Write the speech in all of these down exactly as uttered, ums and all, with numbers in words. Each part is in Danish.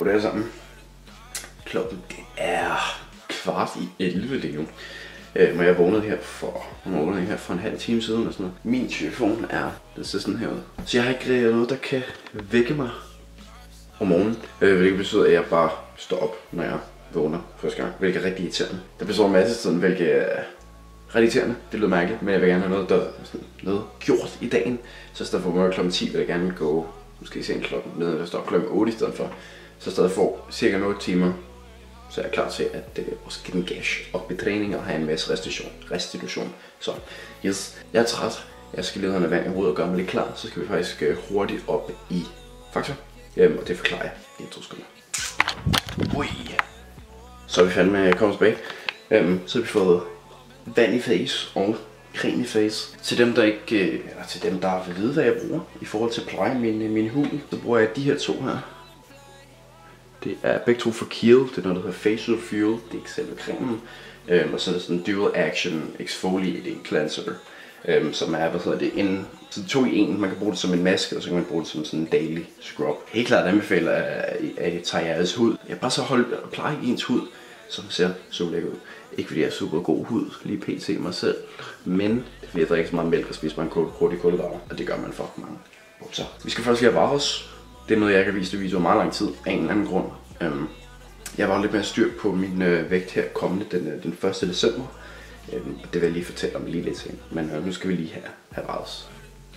Goddag sammen. Klokken er kvart i elleve lige nu. Øh, og jeg vågnede her for, vågnede her for en halv time siden og sådan noget. Min telefon er, det ser sådan her ud. Så jeg har ikke noget, der kan vække mig om morgenen. Øh, hvilket betyder, at jeg bare står op, når jeg vågner første gang. Hvilket er rigtig irriterende. Der består en masse sådan, hvilket er ret irriterende. Det lyder mærkeligt, men jeg vil gerne have noget, der sådan, noget gjort i dagen. Så i stedet for at klokken ti vil jeg gerne gå, måske se en klokken ned, der står klokken otte i stedet for. Så i stedet for cirka otte timer, så er jeg klar til at uh, også give den gas op i træning og have en masse restitution. restitution. Så yes, jeg er træt. Jeg skal lige have noget vand i hovedet og gøre mig lidt klar. Så skal vi faktisk uh, hurtigt op i Fakta. Jamen, og det forklarer jeg i to sekunder. Ui. Så er vi fandme kommet tilbage. Um, så har vi fået vand i face og creme i face. Til dem, der ikke, eller til dem, der vil vide, hvad jeg bruger i forhold til at pleje min, min hud, så bruger jeg de her to her. Det er begge to for Kiehl. Det er noget, der hedder Facial Fuel. Det er ikke selve cremen. Øhm, og så er det sådan en Dual Action Exfoliating Cleanser. Øhm, som er, hvad hedder det, en, så to i en. Man kan bruge det som en maske, og så kan man bruge det som sådan en daily scrub. Helt klart anbefaler, at I tager jeres hud. Jeg bare så holde og pleje ens hud, som ser så lækker ud. Ikke fordi jeg er super god hud, lige pt mig selv. Men det er fordi jeg drikker så meget mælk og spiser bare en hurtig kulhydrater. Og det gør man for mange. Så vi skal først lige have varos. Det er noget, jeg kan vise det video meget lang tid af en eller anden grund. Um, jeg var lidt mere styr på min øh, vægt her kommende den, den første december. Um, og det vil jeg lige fortælle om lige lidt senere. Men øh, nu skal vi lige have, have varos.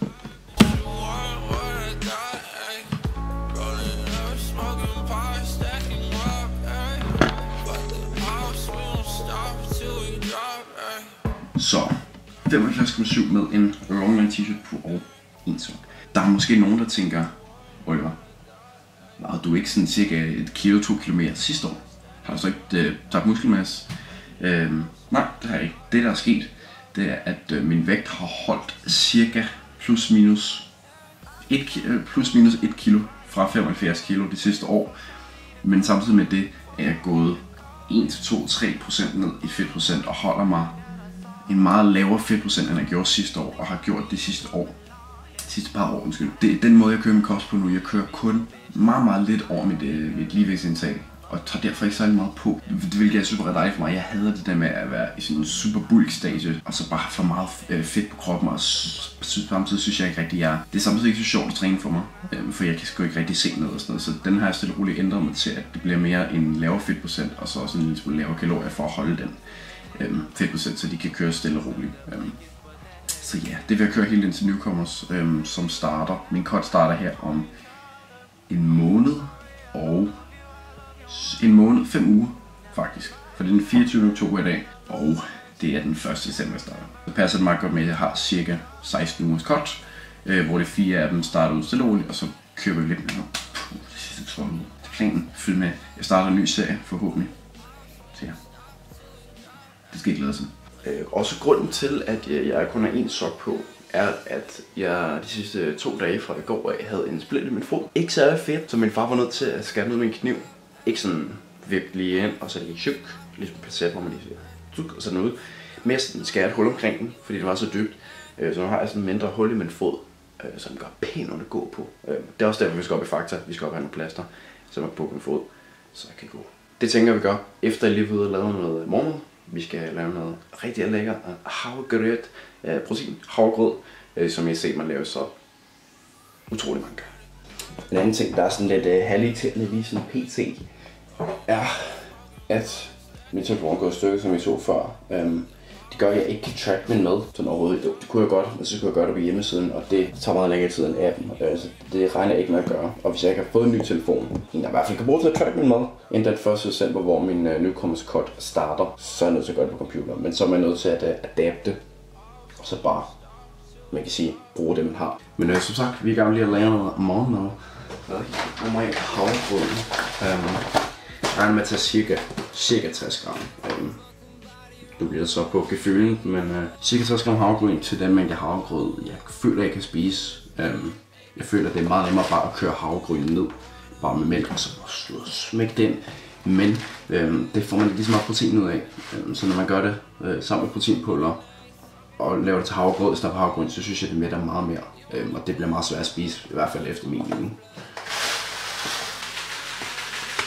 Så femoghalvfjerds komma syv med en longline t-shirt på og en sok. Der er måske nogen, der tænker, Oliver, var du ikke sådan cirka et kilo, to kilo mere sidste år? Har du så ikke øh, tabt muskelmasse? Øhm, nej, det har jeg ikke. Det der er sket, det er at øh, min vægt har holdt cirka plus minus et, øh, plus minus et kilo fra femoghalvfjerds kilo det sidste år. Men samtidig med det er jeg gået en til to til tre procent ned i fedtprocent og holder mig en meget lavere fedtprocent, end jeg gjorde sidste år og har gjort det sidste år. sidste par år, undskyld. Det er den måde, jeg kører min kost på nu. Jeg kører kun meget, meget lidt over mit, øh, mit ligevægtsindtag, og tager derfor ikke særlig meget på. Det hvilket er super dejligt for mig. Jeg hader det der med at være i sådan en super bulk stage, og så bare have for meget øh, fedt på kroppen, og samtidig synes jeg ikke rigtig, jeg... Det er samtidig ikke så sjovt at træne for mig, øh, for jeg kan sgu ikke rigtig se noget og sådan noget. Så den har jeg stille og roligt ændret mig til, at det bliver mere en lavere fedtprocent, og så også en lille smule lavere kalorier for at holde den øh, fedtprocent, så de kan køre stille og roligt. Øh. Så ja, det vil jeg køre helt ind til Newcomers, øhm, som starter. Min cut starter her om en måned og en måned, fem uger faktisk. For det er den fireogtyvende oktober i dag, og det er den første december, jeg starter. Så passer det meget godt med, at jeg har cirka seksten ugers cut, øh, hvor det fire af dem starter ud stille og roligt, og så kører vi lidt mere. Puh, det sidste tolv uger. Det er planen. Følg med. Jeg starter en ny serie, forhåbentlig. Så ja, det skal jeg glæde sig. Øh, også grunden til, at jeg, jeg kun har en sok på, er, at jeg de sidste to dage fra i går af havde en split i min fod. Ikke særlig fedt, så min far var nødt til at skære ned med en kniv. Ikke sådan vippe lige ind, og så lige tjuk, ligesom placeret, hvor man lige siger, tjuk, og sådan ud. Mere sådan skære et hul omkring den, fordi det var så dybt. Øh, så nu har jeg sådan en mindre hul i min fod, øh, som gør pænt at gå på. Øh, det er også derfor, vi skal op i Fakta. Vi skal op have nogle plaster, så man kan på min fod, så jeg kan gå. Det tænker vi gør, efter jeg lige ved at lave noget morgenmad. Vi skal lave noget rigtig lækker havregrød, øh, protein, havregrød, øh, som jeg ser man lave så utrolig mange gange. En anden ting, der er sådan lidt øh, halvirriterende lige sådan pt, er, at min telefon er gået i stykker, som jeg så før. Øhm, det gør, at jeg ikke kan track min mad sådan overhovedet. Det, det kunne jeg godt, men så skulle jeg gøre det på hjemmesiden, og det tager meget længere tid end appen. Øh, så det regner jeg ikke med at gøre. Og hvis jeg ikke har fået en ny telefon, en jeg i hvert fald kan bruge til at track min mad, inden den første december, hvor min uh, Newcomers cut starter, så er jeg nødt til at gøre det på computer. Men så er man nødt til at uh, adapte, og så bare, man kan sige, bruge det man har. Men øh, som sagt, vi er i gang med lige at lave noget morgenmad. Nu må jeg havregrød. Um, jeg regner med at tage cirka, cirka tres gram. Um, Nu bliver det så på gefylden, men uh, cirka tres gram havregryn til den mængde havregrød, jeg føler, jeg kan spise. Um, jeg føler, det er meget nemmere bare at køre havregryn ned, bare med mælk, og så smække den. Men um, det får man lige så meget protein ud af. Um, så når man gør det uh, sammen med proteinpulver og laver det til havregrød i stedet for havregryn, så synes jeg, det mætter meget mere. Um, og det bliver meget svært at spise, i hvert fald efter min mening.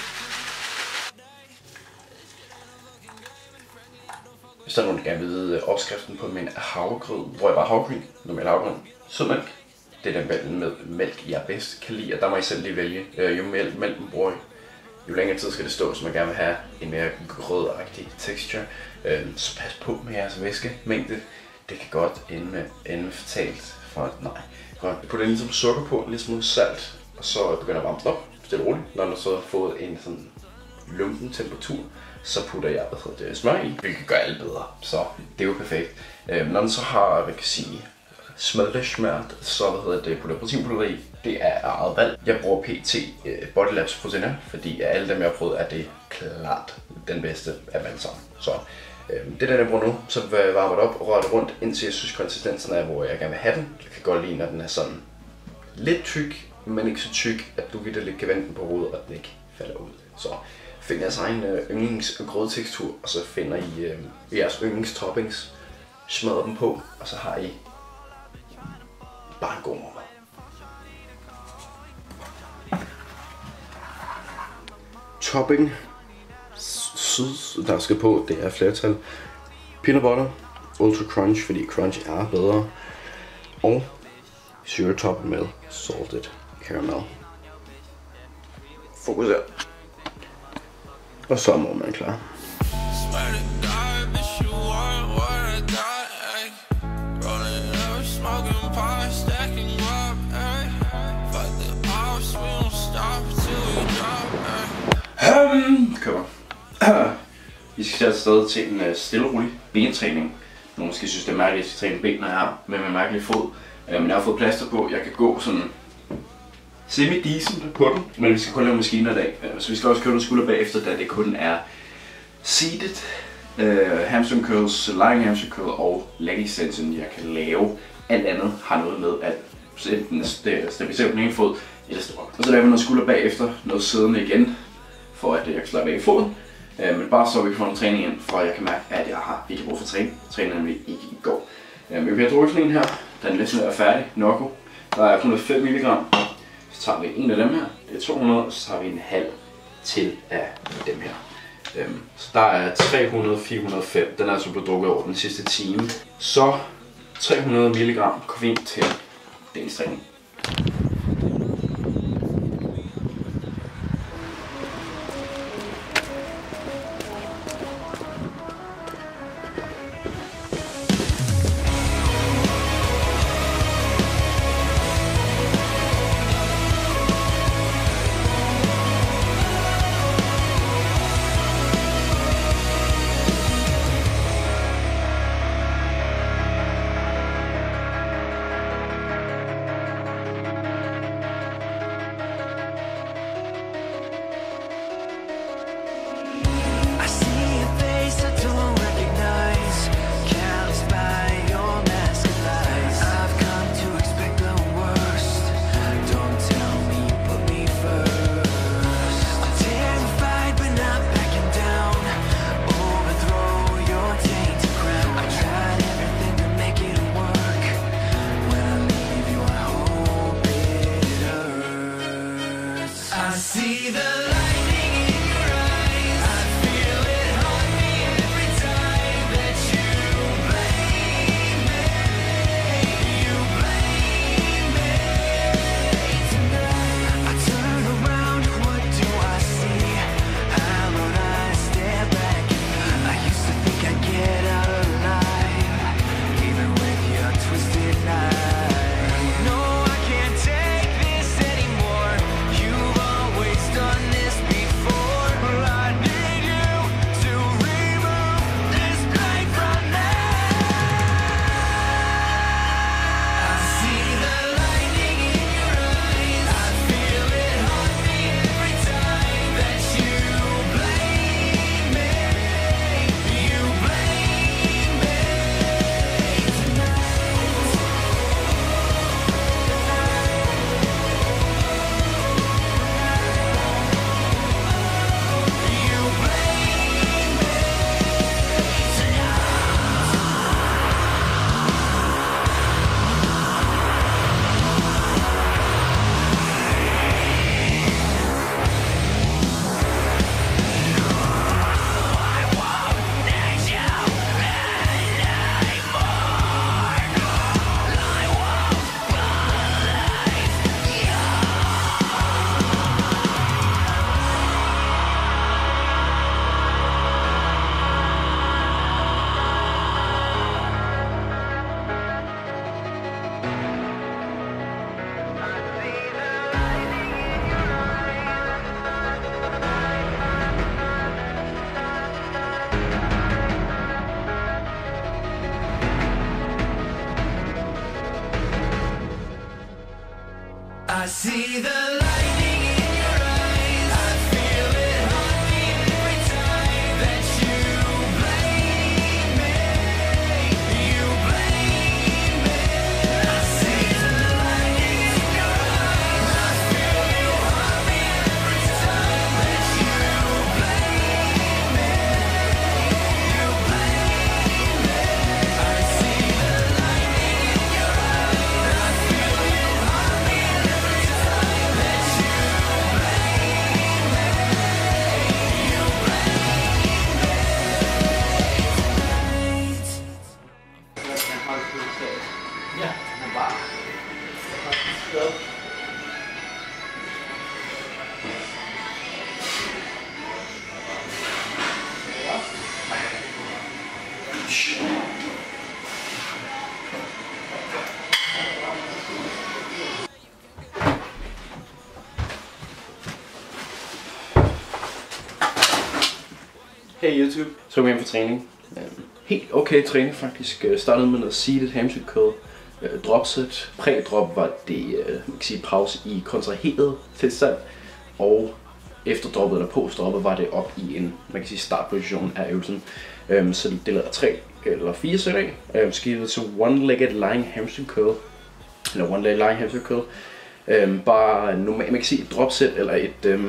Hvis der er nogen, der gerne vil vide opskriften på min havregrød, hvor jeg bare havregryn, normal havregryn, sødmælk. Det er den mælk med mælk, jeg bedst kan lide, og der må I selv lige vælge. Jo mere mælk man bruger, jo længere tid skal det stå, så man gerne vil have en mere grødagtig texture. Så pas på med jeres væskemængde. Det kan godt ende med ende fatalt. For nej, godt. Putter en lille sukker på, en lille smule salt, og så begynder at varme op. Stille roligt. Når du så har fået en sådan lunken temperatur, så putter jeg hvad hedder det, smør i, hvilket gør alt bedre. Så det er jo perfekt. Når den så har, hvad kan sige, smeltesmørt, så hvad hedder det, putter proteinpulver i. Det er eget valg. Jeg bruger P T uh, Body Labs proteiner, fordi af alle dem jeg har prøvet, er det klart den bedste af dem sammen. Så øh, det er den jeg bruger nu, så varmer det op og rører det rundt, indtil jeg synes konsistensen er, hvor jeg gerne vil have den. Jeg kan godt lide, når den er sådan lidt tyk, men ikke så tyk, at du vitterligt kan vende den på hovedet, og den ikke falder ud. Så find jeres egen øh, yndlings grødtekstur, og så finder I øh, jeres yndlings toppings, smadrer dem på, og så har I bare en god morgen. Topping, syd, der skal på, det er flertal. Peanut butter, ultra crunch, fordi crunch er bedre. Og syre toppet med salted caramel. Fokuser. Og så må man klar. Um, Køber. Vi skal afsted til en uh, stille og rolig bentræning. Nogle måske synes det er mærkeligt, at jeg skal træne ben, når jeg har med min mærkelige fod. Uh, men jeg har fået plaster på, jeg kan gå sådan semi-decent på den, men vi skal kun lave maskiner i dag. Uh, så vi skal også køre nogle skulder bagefter, da det kun er seated, uh, hamstring curls, lying hamstring curl og leg extension, jeg kan lave. Alt andet har noget med at enten stabilisere på den ene fod eller stå op. Og så laver vi noget skulder bagefter, noget siddende igen, for at jeg kan slappe af i foden. Uh, men bare så vi kan få noget træning ind, for jeg kan mærke, at jeg har ikke brug for træning. Træningen vi ikke i går. Uh, men vi har drukket sådan en her. Den er lidt sådan er færdig. Nokko. Der er hundrede og fem milligram. Så tager vi en af dem her. Det er to hundrede, og så tager vi en halv til af dem her. Uh, så der er tre hundrede, fire hundrede og fem. Den er altså blevet drukket over den sidste time. Så tre hundrede milligram koffein til dagens træning. Done I see the lightning in your eyes. I feel it haunt me every time that you blame me. You blame me. I see the lightning in your eyes. I feel you haunt me every time that you blame me. You blame me. I see the lightning in your eyes. I feel you haunt me every time that you blame me. You blame me. Ja, men bare. Hey YouTube, så er vi hjem for træning. Helt okay træning faktisk. Startede med noget seated hamstring curl, dropset. Præ-drop var det, man kan sige, pause i kontraheret tilstand. Og efter droppet eller post-droppet var det op i en, man kan sige, startposition af øvelsen. Så det lavede tre eller fire sæt af. Skivet til one-legged lying hamstring curl. Eller one-legged lying hamstring curl. Bare normalt, man kan sige et dropset eller et,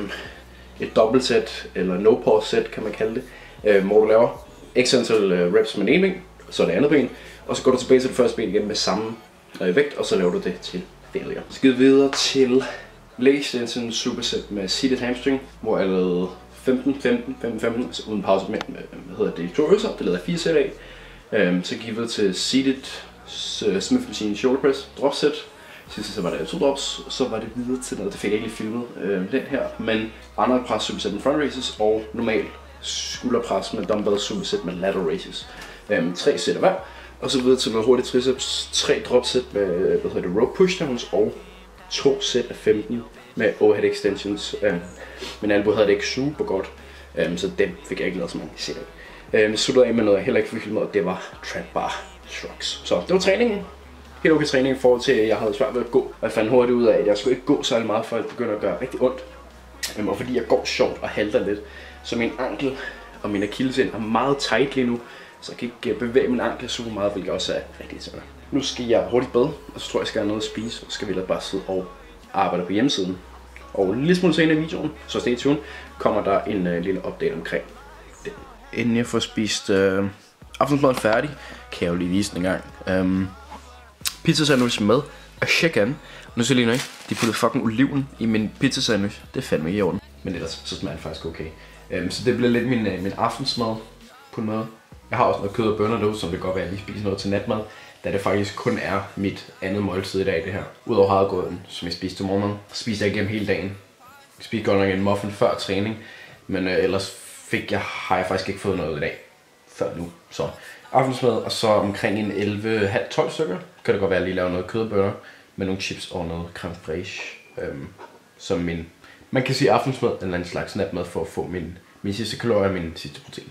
et dobbeltsæt eller no-pause sæt kan man kalde det. Øh, hvor du laver x antal øh, reps med en ben, så det andet ben, og så går du tilbage til det første ben igen med samme øh, vægt, og så laver du det til failure. Så skal vi videre til leg extension superset med seated hamstring, hvor jeg lavede femten, femten, femten, femten, altså uden pause med, med hvad hedder det, to øvelser, det lavede jeg fire sæt af. Øh, så gik vi videre til seated uh, Smith Machine shoulder press drop set. Sidst så var det to drops, så var det videre til noget, det fik jeg ikke lige filmet øh, den her, men andre pres superset med front raises og normal skulderpres med dumbbell superset med lateral raises. Um, tre sæt hver, og så videre til noget hurtigt triceps, tre dropsæt med hvad hedder det, rope pushdowns og to sæt af femten med overhead extensions. Um, men albu havde det ikke super godt, um, så dem fik jeg ikke lavet så mange sæt af. Um, sluttede af med noget jeg heller ikke fik filmet, og det var trap bar shrugs. Så det var træningen. Helt okay træning i forhold til, at jeg havde svært ved at gå, og jeg fandt hurtigt ud af, at jeg skulle ikke gå særlig meget, før det begynder at gøre rigtig ondt. Um, og fordi jeg går sjovt og halter lidt, så min ankel og min akillescene er meget tight lige nu, så jeg kan ikke bevæge min ankel super meget, hvilket også er rigtig irriterende. Nu skal jeg hurtigt bade, og så tror jeg, jeg skal have noget at spise, og så skal vi ellers bare sidde og arbejde på hjemmesiden. Og lige smule senere i videoen, så stay tuned, kommer der en uh, lille update omkring den. Inden jeg får spist uh, aftensmaden færdig, kan jeg jo lige vise den en gang. Um, pizza sandwich med a chicken. Nu ser jeg lige nu ikke, de puttede fucking oliven i min pizza sandwich. Det er fandme ikke i orden. Men ellers så smager det faktisk okay. Um, så det bliver lidt min, uh, min aftensmad på en måde. Jeg har også noget kød og bønner derude, som det godt være, at jeg lige spiser noget til natmad. Da det faktisk kun er mit andet måltid i dag, det her. Udover havregryden, som jeg spiste til morgenmad, spiser jeg igennem hele dagen. Jeg spiste godt nok en muffin før træning, men uh, ellers fik jeg, har jeg faktisk ikke fået noget i dag. Før nu. Så aftensmad, og så omkring en elleve, halv tolv stykker, kan det godt være, at jeg lige laver noget kød og bønner med nogle chips og noget creme fraiche. Um, som min, man kan sige aftensmad, en eller anden slags natmad for at få min, min sidste kalorier og min sidste protein.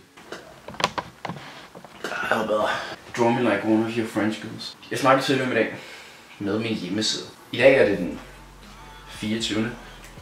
Jeg har bedre. Draw me like one of your French girls. Jeg snakker til dem i dag med min hjemmeside. I dag er det den fireogtyvende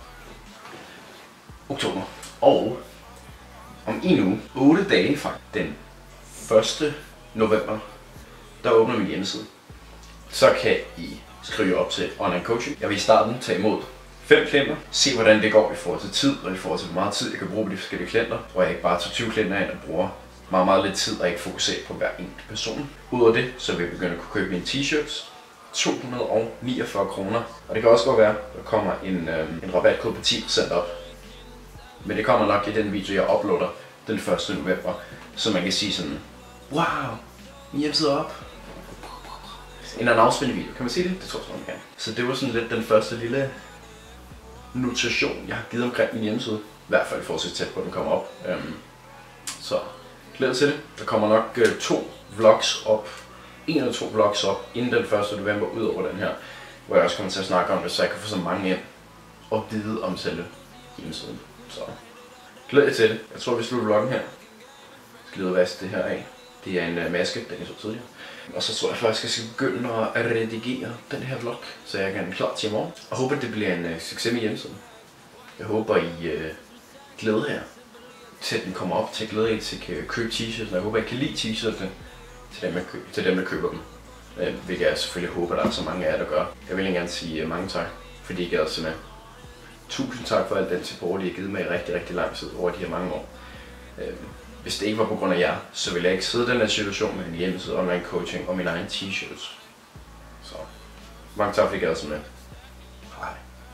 oktober. Og om en uge, otte dage faktisk, den første november, der åbner min hjemmeside. Så kan I skrive op til online coaching. Jeg vil i starten tage imod fem klienter. Se hvordan det går i forhold til tid, og i forhold til hvor meget tid jeg kan bruge på de forskellige klienter. Hvor jeg ikke bare tager tyve klienter ind og bruger meget, meget lidt tid og ikke fokusere på hver enkelt person. Udover det, så vil jeg begynde at kunne købe mine t-shirts. to hundrede og niogfyrre kroner. Og det kan også godt være, at der kommer en, øh, en rabatkode på ti procent op. Men det kommer nok i den video, jeg uploader den første november. Så man kan sige sådan, wow, min hjemmeside er op. En announcement video. Kan man sige det? Det tror jeg, man kan. Så det var sådan lidt den første lille notation, jeg har givet omkring min hjemmeside. I hvert fald for at se tæt på, at den kommer op. Um, så glæder til det. Der kommer nok uh, to vlogs op. En eller to vlogs op inden den første november ud over den her. Hvor jeg også kommer til at snakke om det, så jeg kan få så mange ind og vide om selve hjemmesiden. Så glæder jeg til det. Jeg tror, vi slutter vloggen her. Jeg skal lige vaske det her af. Det er en uh, maske, den jeg så tidligere. Og så tror jeg faktisk, at jeg skal begynde at redigere den her vlog, så jeg kan klar til i morgen. Og håber, det bliver en uh, succes med hjemmesiden. Jeg håber, I uh, glæder jer til, at den kommer op, til at glæde jer til at købe t-shirts. Jeg håber, I kan lide t-shirtsene til dem, til dem, der køber dem. Uh, hvilket jeg selvfølgelig håber, der er så mange af jer, der gør. Jeg vil gerne sige uh, mange tak, fordi I gad os med. Tusind tak for al den support, I har givet mig i rigtig, rigtig lang tid over de her mange år. Uh, Hvis det ikke var på grund af jer, så ville jeg ikke sidde i den her situation med en hjemmeside, online coaching og min egen t-shirts. Så mange tak, fordi I gad os med. Hej.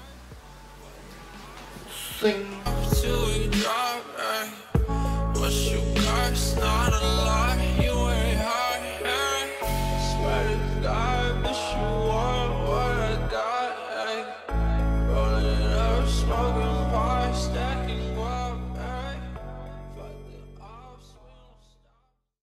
Sing. Till we drop, ay. What you got is not a lie.